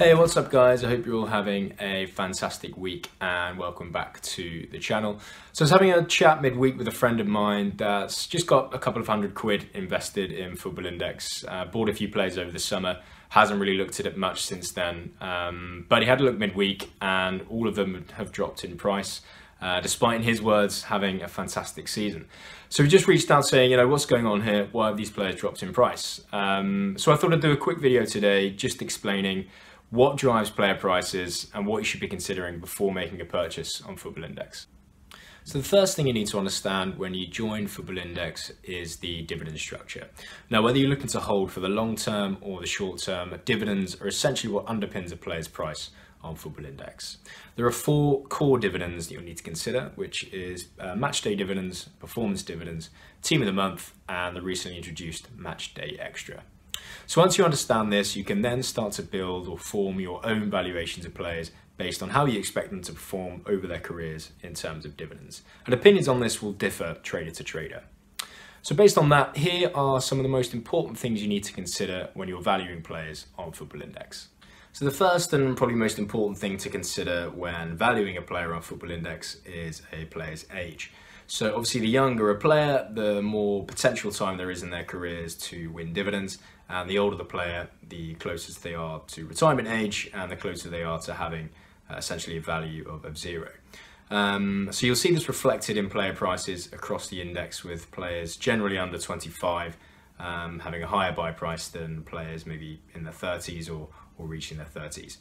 Hey, what's up guys? I hope you're all having a fantastic week and welcome back to the channel. So I was having a chat midweek with a friend of mine that's just got a couple of £100 invested in Football Index. Bought a few players over the summer, hasn't really looked at it much since then, but he had a look midweek and all of them have dropped in price. Despite, in his words, having a fantastic season. So we just reached out saying, what's going on here? Why have these players dropped in price? So I thought I'd do a quick video today just explaining what drives player prices and what you should be considering before making a purchase on Football Index. So the first thing you need to understand when you join Football Index is the dividend structure. Now, whether you're looking to hold for the long term or the short term, dividends are essentially what underpins a player's price on Football Index. There are 4 core dividends that you'll need to consider, which is match day dividends, performance dividends, team of the month, and the recently introduced match day extra. So once you understand this, you can then start to build or form your own valuations of players based on how you expect them to perform over their careers in terms of dividends. And opinions on this will differ trader to trader. So based on that, here are some of the most important things you need to consider when you're valuing players on Football Index. So the first and probably most important thing to consider when valuing a player on Football Index is a player's age. So obviously the younger a player, the more potential time there is in their careers to win dividends, and the older the player, the closer they are to retirement age and the closer they are to having essentially a value of 0. So you'll see this reflected in player prices across the index, with players generally under 25 having a higher buy price than players maybe in their 30s or reaching their 30s.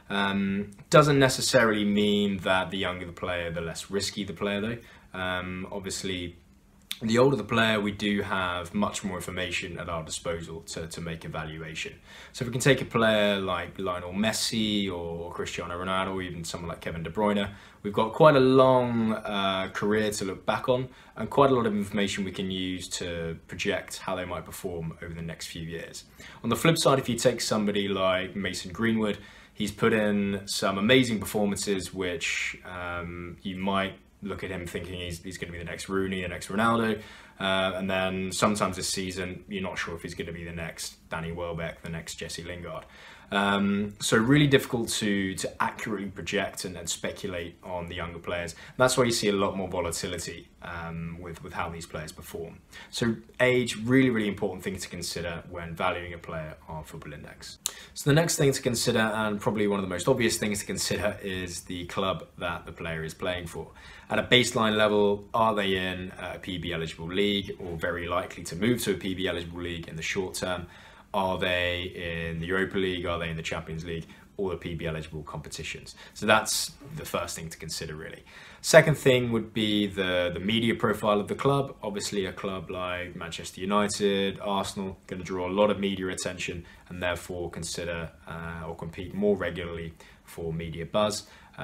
Doesn't necessarily mean that the younger the player, the less risky the player though. Obviously, the older the player, we do have much more information at our disposal to make a valuation. So if we can take a player like Lionel Messi or Cristiano Ronaldo, or even someone like Kevin De Bruyne, we've got quite a long career to look back on and quite a lot of information we can use to project how they might perform over the next few years. On the flip side, if you take somebody like Mason Greenwood, he's put in some amazing performances which you might look at him thinking he's going to be the next Rooney, the next Ronaldo, and then sometimes this season you're not sure if he's going to be the next Danny Welbeck, the next Jesse Lingard. So really difficult to accurately project and speculate on the younger players. That's why you see a lot more volatility with how these players perform. So age, really important thing to consider when valuing a player on Football Index. So the next thing to consider, and probably one of the most obvious things to consider, is the club that the player is playing for. At a baseline level, are they in a PB eligible league, or very likely to move to a PB eligible league in the short term? Are they in the Europa League? Are they in the Champions League? Or the PB eligible competitions? So that's the first thing to consider really. Second thing would be the media profile of the club. Obviously a club like Manchester United, Arsenal, going to draw a lot of media attention and therefore consider or compete more regularly for media buzz.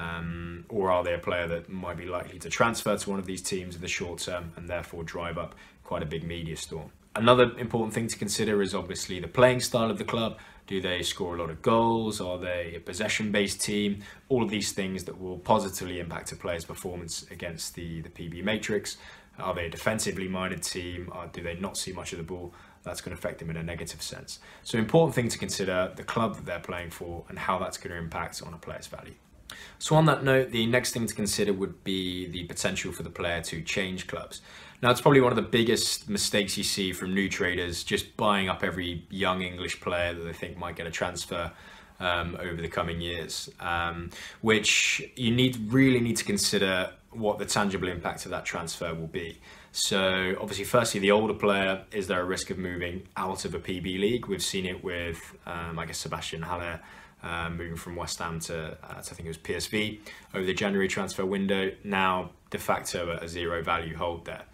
Or are they a player that might be likely to transfer to one of these teams in the short term and therefore drive up quite a big media storm? Another important thing to consider is obviously the playing style of the club. Do they score a lot of goals? Are they a possession-based team? All of these things that will positively impact a player's performance against the PB matrix. Are they a defensively minded team? Do they not see much of the ball? That's going to affect them in a negative sense. So important thing to consider, the club that they're playing for and how that's going to impact on a player's value. So on that note, the next thing to consider would be the potential for the player to change clubs. Now, it's probably one of the biggest mistakes you see from new traders, just buying up every young English player that they think might get a transfer over the coming years, which you really need to consider what the tangible impact of that transfer will be. So obviously, firstly, the older player, is there a risk of moving out of a PB league? We've seen it with, I guess, Sebastian Haller, moving from West Ham to I think it was PSV over the January transfer window, now de facto a 0 value hold there.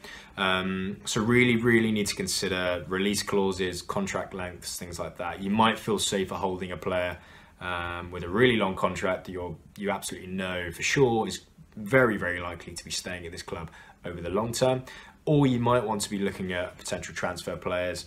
So really need to consider release clauses, contract lengths, things like that. You might feel safer holding a player with a really long contract that you absolutely know for sure is very likely to be staying at this club over the long term, or you might want to be looking at potential transfer players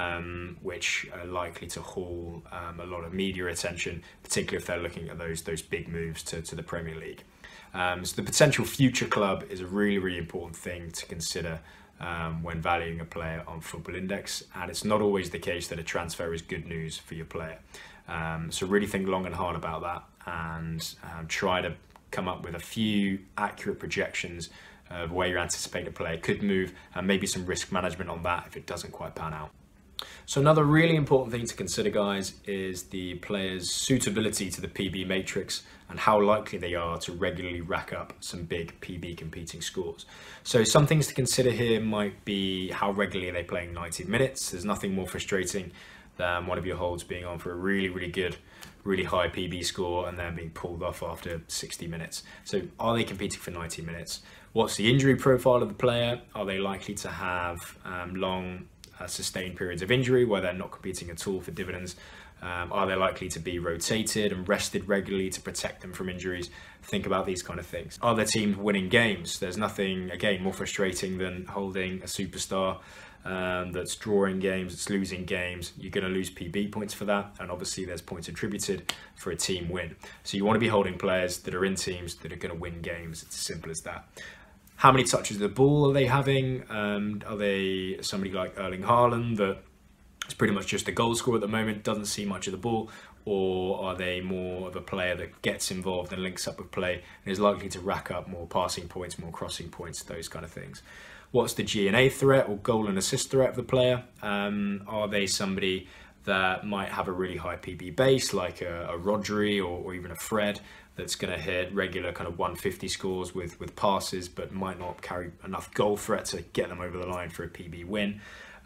which are likely to haul a lot of media attention, particularly if they're looking at those big moves to the Premier League. So the potential future club is a really important thing to consider when valuing a player on Football Index, and it's not always the case that a transfer is good news for your player. So really think long and hard about that, and try to come up with a few accurate projections of where you anticipate a player could move, and maybe some risk management on that if it doesn't quite pan out. So another really important thing to consider, guys, is the player's suitability to the PB matrix and how likely they are to regularly rack up some big PB competing scores. So some things to consider here might be how regularly are they playing 90 minutes. There's nothing more frustrating than one of your holds being on for a really good, really high PB score and then being pulled off after 60 minutes. So are they competing for 90 minutes? What's the injury profile of the player? Are they likely to have long sustained periods of injury where they're not competing at all for dividends? Are they likely to be rotated and rested regularly to protect them from injuries? Think about these kind of things. Are their teams winning games? There's nothing, again, more frustrating than holding a superstar that's drawing games, it's losing games. You're going to lose PB points for that, and obviously there's points attributed for a team win. So you want to be holding players that are in teams that are going to win games. It's as simple as that. How many touches of the ball are they having? Are they somebody like Erling Haaland that is pretty much just a goal scorer at the moment, doesn't see much of the ball? Or are they more of a player that gets involved and links up with play and is likely to rack up more passing points, more crossing points, those kind of things? What's the G&A threat or goal and assist threat of the player? Are they somebody that might have a really high PB base, like a Rodri or even a Fred, that's going to hit regular kind of 150 scores with passes, but might not carry enough goal threat to get them over the line for a PB win?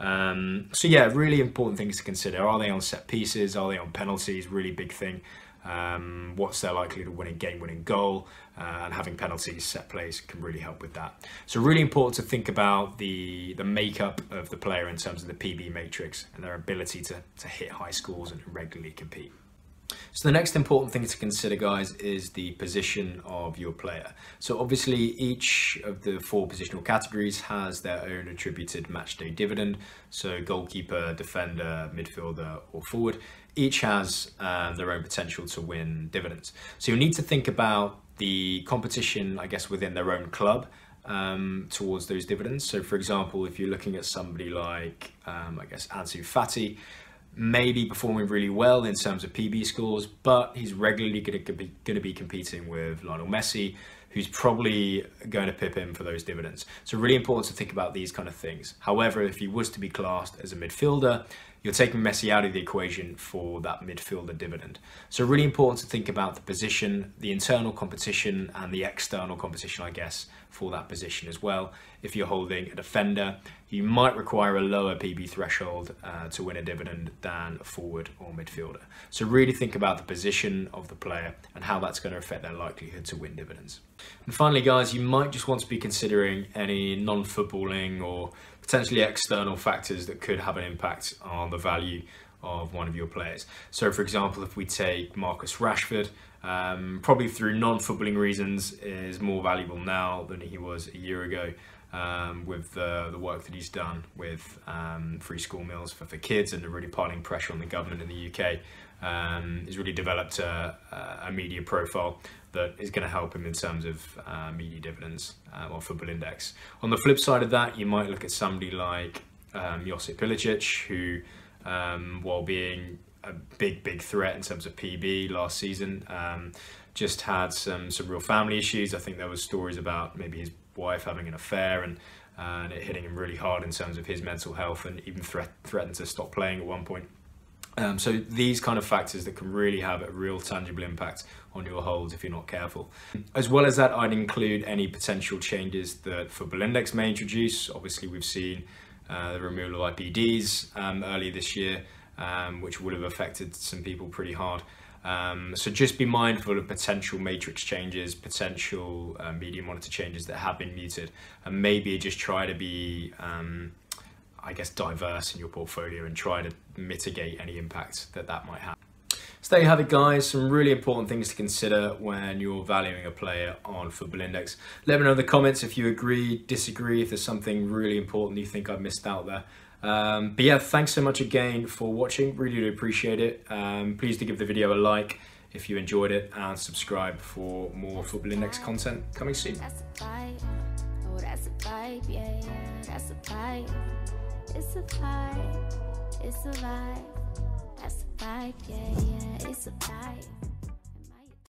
So yeah, really important things to consider. Are they on set pieces? Are they on penalties? Really big thing. What's their likelihood of winning game-winning goal? And having penalties, set plays can really help with that. So really important to think about the makeup of the player in terms of the PB matrix and their ability to hit high scores and regularly compete. So the next important thing to consider, guys, is the position of your player. So obviously each of the 4 positional categories has their own attributed matchday dividend. So goalkeeper, defender, midfielder or forward, each has their own potential to win dividends. So you'll need to think about the competition, I guess, within their own club towards those dividends. So for example, if you're looking at somebody like, I guess, Ansu Fati, maybe performing really well in terms of PB scores, but he's regularly going to be competing with Lionel Messi, who's probably going to pip him for those dividends. So really important to think about these kind of things. However, if he was to be classed as a midfielder, you're taking Messi out of the equation for that midfielder dividend. So really important to think about the position, the internal competition and the external competition, I guess, for that position as well. If you're holding a defender, you might require a lower PB threshold to win a dividend than a forward or midfielder. So really think about the position of the player and how that's going to affect their likelihood to win dividends. And finally, guys, you might just want to be considering any non-footballing or potentially external factors that could have an impact on the value of one of your players. So for example, if we take Marcus Rashford, probably through non-footballing reasons is more valuable now than he was a year ago, with the work that he's done with free school meals for kids and the really piling pressure on the government in the UK. He's really developed a media profile that is going to help him in terms of media dividends on Football Index. On the flip side of that, you might look at somebody like Josip Ilicic, who, while being a big threat in terms of PB last season, just had some real family issues. I think there was stories about maybe his wife having an affair and it hitting him really hard in terms of his mental health, and even threatened to stop playing at one point. So these kind of factors that can really have a real tangible impact on your holds if you're not careful. As well as that, I'd include any potential changes that Football Index may introduce. Obviously, we've seen the removal of IPDs earlier this year, which would have affected some people pretty hard. So just be mindful of potential matrix changes, potential media monitor changes that have been muted, and maybe just try to be I guess diverse in your portfolio and try to mitigate any impact that might have. So there you have it, guys, some really important things to consider when you're valuing a player on Football Index. Let me know in the comments if you agree, disagree, if there's something really important you think I've missed out there. But yeah, thanks so much again for watching, really do appreciate it. Please do give the video a like if you enjoyed it, and subscribe for more Football Index content coming soon. Oh, that's a vibe, yeah, yeah, that's a vibe. It's a vibe, it's a vibe. That's a vibe, yeah, yeah, it's a vibe.